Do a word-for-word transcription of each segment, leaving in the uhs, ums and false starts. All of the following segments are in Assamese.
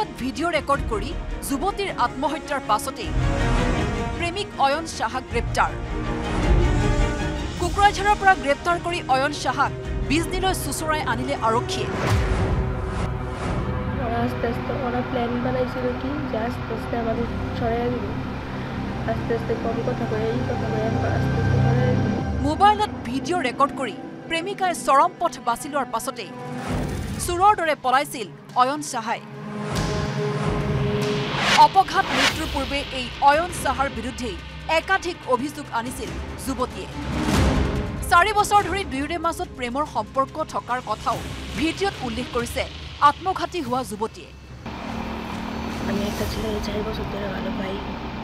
মোবাইলত ভিডিঅ' ৰেকৰ্ড কৰি যুৱতীৰ আত্মহত্যাৰ পাছতে প্ৰেমিক অয়ন শাহক গ্ৰেপ্তাৰ কুকুৰাঝাৰৰ পৰা গ্ৰেপ্তাৰ কৰি অয়ন শাহক বিজনীলৈ চুচৰাই আনিলে আৰক্ষীয়ে আস্তে আস্তে ওরা প্ল্যান বানাইছিল কি যে আস্তে আস্তে আমাদের ছড়াই দিব আস্তে আস্তে কম কথা কয়ে এই কথা কয়ে আস্তে আস্তে ছড়াই দিব মোবাইলত ভিডিঅ' ৰেকৰ্ড কৰি প্ৰেমিকাই চৰম পথ বাছি লোৱাৰ পাছতে চুৰৰ দৰে পলাইছিল অয়ন শাহাই অপঘাত মৃত্যুৰ পূৰ্বে এই অয়ন শাহাৰ বিৰুদ্ধে একাধিক অভিযোগ আনিছিল যুৱতীয়ে চাৰি বছৰ ধৰি দুয়োৰে মাজত প্ৰেমৰ সম্পৰ্ক থকাৰ কথাও ভিডিঅ'ত উল্লেখ কৰিছে আত্মঘাতী হোৱা যুৱতীয়ে আমি একটা ছেলে চাৰি বছর ধরে ভালো পাই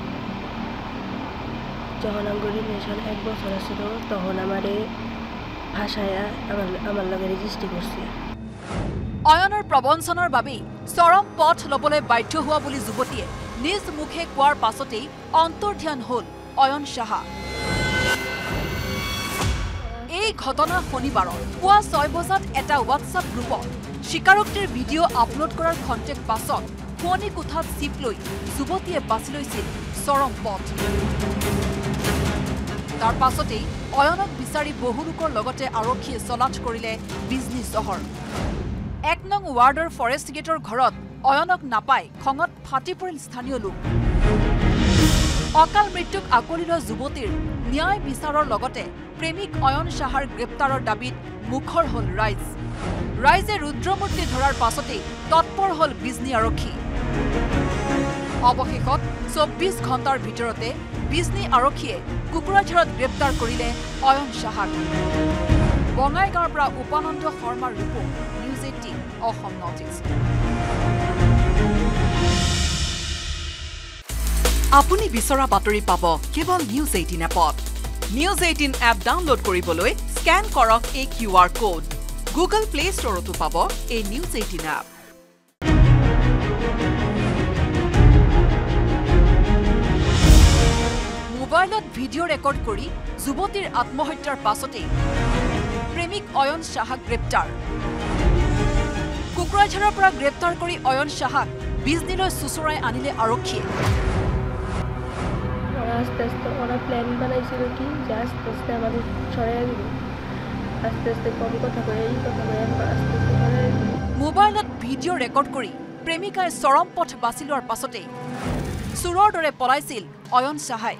যখন আমার রিলেশন এক বছর আছিল তখন আমারে ভাষায় আমার আমার লগে রেজিস্ট্রি করছে অয়নৰ প্ৰবঞ্চনাৰ বাবে চৰম পথ লবলৈ বাধ্য হোৱা বুলি যুৱতীয়ে নিজ মুখে কোৱাৰ পাছতেই অন্তৰ্ধান হল অয়ন শাহা এই ঘটনা শনিবাৰৰ পুৱা ছয় বজাত এটা হোৱাটছআপ গ্ৰুপত স্বীকাৰোক্তিৰ ভিডিঅ' আপলোড কৰাৰ খন্তেক পাছত ফোনী কোঠাত চিপ লৈ যুৱতীয়ে বাছি লৈছিল চৰম পথ তাৰ পাছতেই অয়নক বিচাৰি বহু লোকৰ লগতে আৰক্ষীয়ে চলাচ কৰিলে বিজনী চহৰ এক নং ৱাৰ্ডৰ ফৰেষ্ট গেটৰ ঘৰত অয়নক নাপাই খঙত ফাটি পৰিল স্থানীয় লোক অকাল মৃত্যুক আকলি লোৱা যুৱতীৰ ন্যায় বিচাৰৰ লগতে প্ৰেমিক অয়ন শাহাৰ গ্ৰেপ্তাৰৰ দাবীত মুখৰ হল ৰাইজ ৰাইজে ৰুদ্ৰমূৰ্তি ধৰাৰ পাছতেই তৎপৰ হল বিজনী আৰক্ষী অৱশেষত চৌব্বিছ ঘণ্টাৰ ভিতৰতে বিজনী আৰক্ষীয়ে কুকুৰাঝাৰত গ্ৰেপ্তাৰ কৰিলে অয়ন শাহাক বঙাইগাঁৱৰ পৰা উপানন্দ শৰ্মাৰ report news eighteen Assam north east আপুনি বিচৰা বাতৰি পাব কেৱল নিউজ এইটিন এপত নিউজ এইটিন এপ ডাউনলোড কৰিবলৈ স্কেন কৰক এই Q R code Google play ষ্টৰতো পাব এই নিউজ এইটিন এপ মোবাইলত ভিডিঅ' ৰেকৰ্ড কৰি যুৱতীৰ আত্মহত্যাৰ পাছতে প্ৰেমিক অয়ন শাহক গ্ৰেপ্তাৰ কুকুৰাঝাৰৰ পৰা গ্ৰেপ্তাৰ কৰি অয়ন শাহক বিজনীলৈ চুচৰাই আনিলে আৰক্ষীয়ে আস্তে আস্তে ওরা প্ল্যান বানাইছিল কি যে আস্তে আস্তে আমাদের ছড়াই দিব আস্তে আস্তে কম কথা কয়ে এই কথা কয়ে আস্তে আস্তে ছড়াই দিব মোবাইলত ভিডিঅ' ৰেকৰ্ড কৰি প্ৰেমিকাই চৰম পথ বাছি লোৱাৰ পাছতে চুৰৰ দৰে পলাইছিল অয়ন শাহাই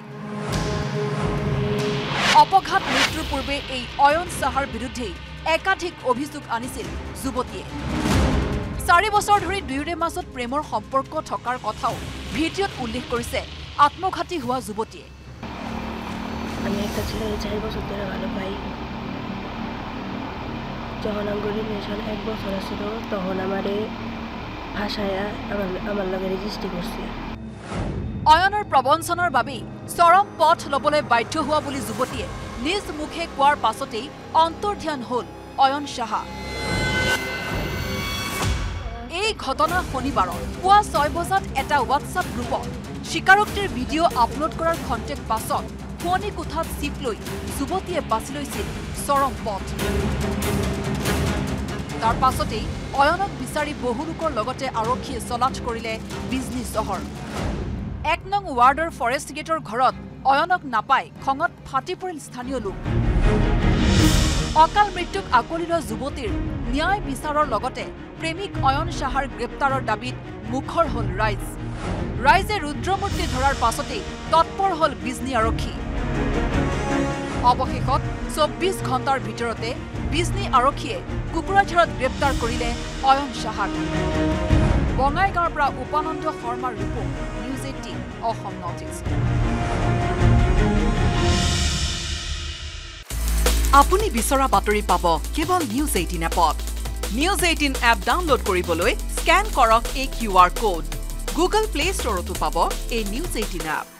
অপঘাত মৃত্যুৰ পূৰ্বে এই অয়ন শাহাৰ বিৰুদ্ধে একাধিক অভিযোগ আনিছিল যুৱতীয়ে চাৰি বছৰ ধৰি দুয়োৰে মাজত প্ৰেমৰ সম্পৰ্ক থকাৰ কথাও ভিডিঅ'ত উল্লেখ কৰিছে আত্মঘাতী হোৱা যুৱতীয়ে আমি একটা ছেলে চাৰি বছর ধরে ভালো পাই যখন আমার রিলেশন এক বছর আছিল তখন আমারে ভাষায় আমার আমার লগে রেজিস্ট্রি করছে অয়নৰ প্ৰবঞ্চনাৰ বাবে চৰম পথ লবলৈ বাধ্য হোৱা বুলি যুৱতীয়ে নিজ মুখে কোৱাৰ পাছতেই অন্তৰ্ধান হল অয়ন শাহা এই ঘটনা শনিবাৰৰ পুৱা ছয় বজাত এটা হোৱাটছআপ গ্ৰুপত স্বীকাৰোক্তিৰ ভিডিঅ' আপলোড কৰাৰ খন্তেক পাছত ফোনী কোঠাত চিপ লৈ যুৱতীয়ে বাছি লৈছিল চৰম পথ তাৰ পাছতেই অয়নক বিচাৰি বহু লোকৰ লগতে আৰক্ষীয়ে চলাচ কৰিলে বিজনী চহৰ এক নং ৱাৰ্ডৰ ফৰেষ্ট গেটৰ ঘৰত অয়নক নাপাই খঙত ফাটি পৰিল স্থানীয় লোক অকাল মৃত্যুক আকলি লোৱা যুৱতীৰ ন্যায় বিচাৰৰ লগতে প্ৰেমিক অয়ন শাহাৰ গ্ৰেপ্তাৰৰ দাবীত মুখৰ হল ৰাইজ ৰাইজে ৰুদ্ৰমূৰ্তি ধৰাৰ পাছতেই তৎপৰ হল বিজনী আৰক্ষী অৱশেষত চৌব্বিছ ঘণ্টাৰ ভিতৰতে বিজনী আৰক্ষীয়ে কুকুৰাঝাৰত গ্ৰেপ্তাৰ কৰিলে অয়ন শাহাক বঙাইগাঁৱৰ পৰা উপানন্দ শৰ্মাৰ report news eighteen Assam north east আপুনি বিচৰা বাতৰি পাব কেৱল নিউজ এইটিন এপত নিউজ এইটিন এপ ডাউনলোড কৰিবলৈ স্কেন কৰক এই Q R code Google play ষ্টৰতো পাব এই নিউজ এইটিন এপ